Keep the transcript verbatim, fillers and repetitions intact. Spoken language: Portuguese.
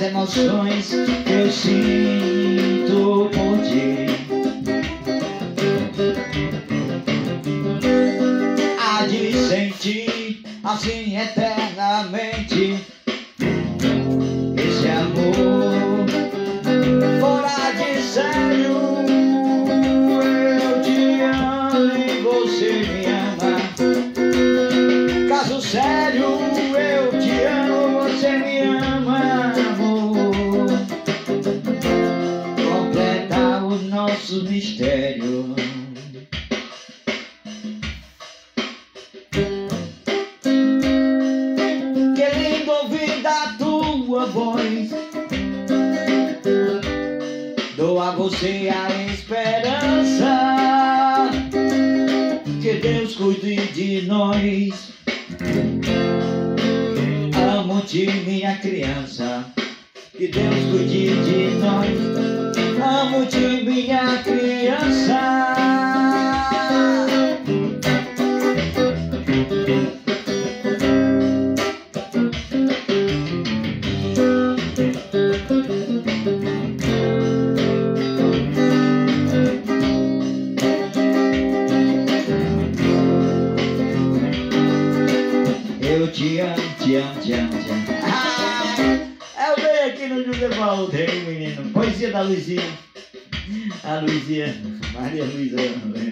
emoções que eu sinto por ti. Há de sentir assim eternamente esse amor fora de sério. Eu te amo e você me ama. Caso sério, eu te amo, você me ama, amor. Completa o nosso mistério. Que lindo ouvir da tua voz. Dou a você a esperança que Deus cuide de nós. Amo-te, minha criança, que Deus cuide de nós. Amo-te, minha criança. Eu te amo, te amo, te amo, te amo. Ah, eu venho aqui no José Valdeiro, menino. Poesia da Luizinha. A Luizinha, Maria Luísa.